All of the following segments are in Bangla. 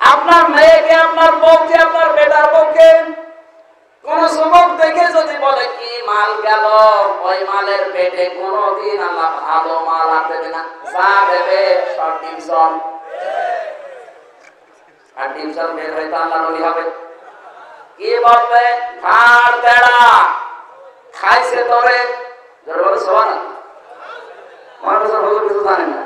আপনার মেয়েকে, আপনার বউকে, আপনার বেটার বউকে কোন যুবক দেখে যদি বলে কি মাল গেল, ওই মালের পেটে কোনদিন আল্লাহ ভালো মাল আর দেবে না। যা দেবে সব ডিমসন, আর ডিমসন বের হয়তো আল্লাহ নবী হবে। কি বলবে? ঘাড় তেড়া খাইছে তোরে, জোরে বলে সুবহানাল্লাহ। মানুষ হুজুর কিছু জানে না।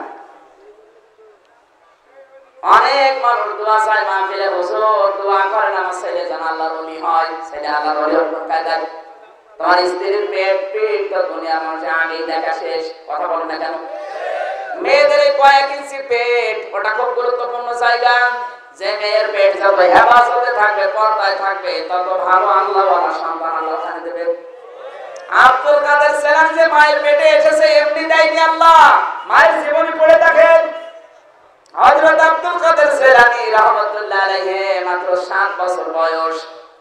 অনেক মানুষ দোয়া চায় মাহফিলে, হুজুর দোয়া করেন আমার ছেলে যেন আল্লাহর ওলি হয়। ছেলে আল্লাহর ওলি হবে কায়দায়? তোমার স্ত্রীর পেট তো দুনিয়ার মানুষ আগে দেখা শেষ। কথা বলেন না কেন? মেয়েদের কয়েক ইঞ্চি পেট, ওটা খুব গুরুত্বপূর্ণ জায়গা। যে মেয়ের পেট যত হেফাজতে থাকবে, পর্দায় থাকবে, তত ভালো আল্লাহওয়ালা সন্তান আল্লাহ ওখানে দেবে। আব্দুল কাদের সেলাম যে মায়ের পেটে এসেছে এমনি দেয়নি আল্লাহ, মায়ের জীবনী পড়ে দেখেন। হযরত আব্দুল কাদের সেলামি রাহমাতুল্লাহ আলাইহি মাত্র 7 বছর বয়স,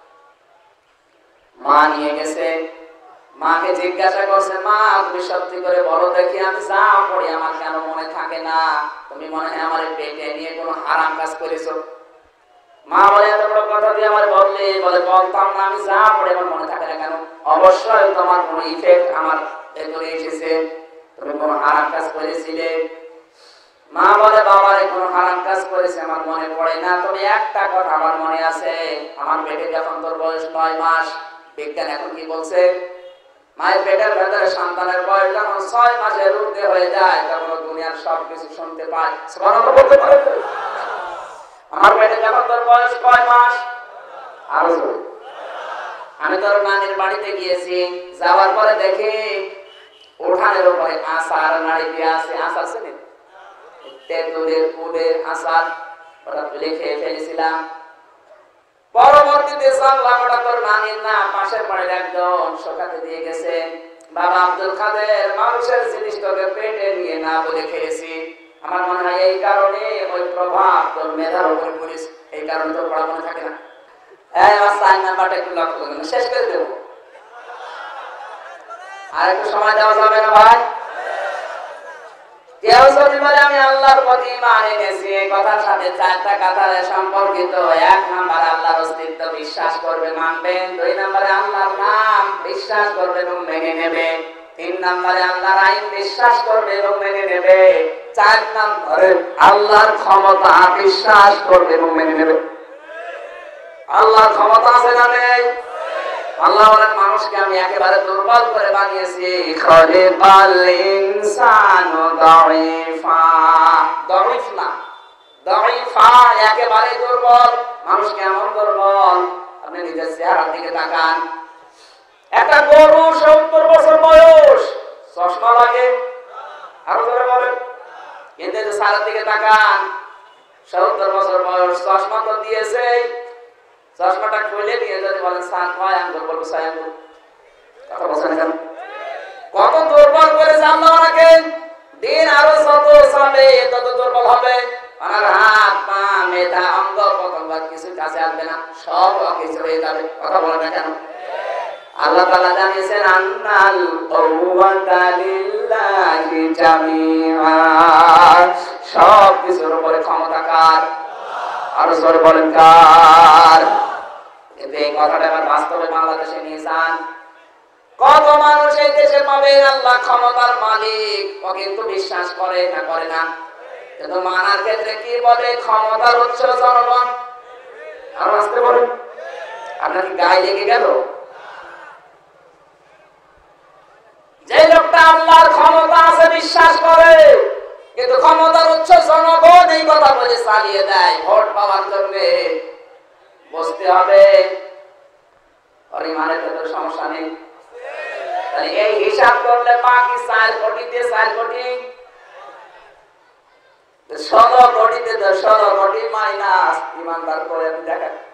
মা নিয়ে গেছে। মাকে জিজ্ঞাসা করছে, মা তুমি সত্যি করে বলো দেখি, আমি যা পড়ি আমার কেন মনে থাকে না? তুমি মনে হয় আমার পেটে নিয়ে কোনো হারাম কাজ করেছো। মা বলে, এত বড় কথা দিয়ে আমার বললে? বলে, বলতাম না, আমি যা পড়ি আমার মনে থাকে না কেন? অবশ্যই তোমার কোনো ইফেক্ট আমার ভেতরে এসেছে, তুমি কোনো হারাম কাজ করেছিলে। মা বলে, বাবারে কোনো হারাম কাজ করেছে আমার মনে পড়ে না, তবে একটা কথা আমার মনে আছে। আমার পেটে যখন তোর বয়স 9 মাস, বিজ্ঞান এখন কি বলছে? মায়ের পেটের ভেতরে সন্তানের বয়স যখন 6 মাসের ঊর্ধ্বে হয়ে যায়, তখন দুনিয়ার সবকিছু শুনতে পায়। সুবহানাল্লাহ বলতে পারে? আমার পেটে যখন তোর বয়স কয় মাস? আরো আমি তোর নানির বাড়িতে গিয়েছি, যাওয়ার পরে দেখি উঠানের উপরে আচার নাড়ি দিয়ে আছে। আচার শুনে তেঁতুলের কুলের আচার, ওটা তুলে খেয়ে ফেলেছিলাম। পরবর্তীতে জানলাম ওটা তোর নানির না, পাশের বাড়ির একজন শোকাতে দিয়ে গেছে। বাবা আব্দুল কাদের, মানুষের জিনিস তোকে পেটে নিয়ে না বলে খেয়েছি। আমার মনে হয় এই কারণে ওই প্রভাব তোর মেধার উপরে পড়েছে, এই কারণে তোর পড়া মনে থাকে না। আমার 4 নাম্বারটা একটু লক্ষ্য করবেন, শেষ করে দেবো। আর একটু সময় দেওয়া যাবে না ভাই? কেউ যদি বলে আমি আল্লাহর প্রতি ঈমান এনেছি, এই কথার সাথে 4টা কাতারে সম্পর্কিত। 1 নাম্বার আল্লাহর অস্তিত্ব বিশ্বাস করবে, মানবেন। 2 নাম্বারে আল্লাহর নাম বিশ্বাস করবে এবং মেনে নেবে। 3 নাম্বারে আল্লাহর আইন বিশ্বাস করবে এবং মেনে নেবে। 4 নাম্বারে আল্লাহর ক্ষমতা বিশ্বাস করবে এবং মেনে নেবে। আল্লাহর ক্ষমতা আছে না নেই? আল্লাহ বলেন, মানুষকে আমি একেবারে দুর্বল করে বানিয়েছি। খলিকাল ইনসানু দাঈফা, দাঈফ না, দাঈফা, একেবারে দুর্বল। মানুষ কেমন দুর্বল? আপনি নিজের চেহারার দিকে তাকান। একটা গরু 70 বছর বয়স, চশমা লাগে? আরো ধরে বলেন। কিন্তু যে চেহারার দিকে তাকান, 70 বছর বয়স, চশমা তো দিয়েছে। চশমাটা খুলে নিয়ে যদি বলেন স্যার কয় আঙ্গুল, বলবো 6 আঙ্গুল। কথা বলছেন কেন? কত দুর্বল করে জানলো ওনাকে। দিন আরো যত যাবে তত দুর্বল হবে। ওনার হাত পা মেধা অঙ্গ প্রত্যঙ্গ কিছু কাছে আসবে না, সব অকেজ হয়ে যাবে। কথা বলেন না কেন? আল্লাহ তাআলা জানিয়েছেন, আন্নাল কুওয়াতা লিল্লাহি জামিআ, সব কিছুর উপরে ক্ষমতা কার? আরো জোরে বলেন কার? এই কথাটা আমার বাস্তবে বাংলাদেশে নিয়ে যান। কত মানুষ এই দেশে পাবেন আল্লাহ ক্ষমতার মালিক, ও কিন্তু বিশ্বাস করে না, করে না। কিন্তু মানার ক্ষেত্রে কি বলে? ক্ষমতার উৎস জনগণ। আর আসতে বলেন, আপনার কি গায়ে লেগে গেল? যে লোকটা আল্লাহর ক্ষমতা আছে বিশ্বাস করে, কিন্তু ক্ষমতার উৎস জনগণ, এই কথা বলে চালিয়ে দেয় ভোট পাওয়ার জন্য। বুঝতে হবে ওর ইমানের ভেতর সমস্যা নেই। তাহলে এই হিসাব করলে বাকি 4 কোটিতে 4 কোটি, 16 কোটিতে 16 কোটি মাইনাস ইমানদার করে আপনি দেখেন।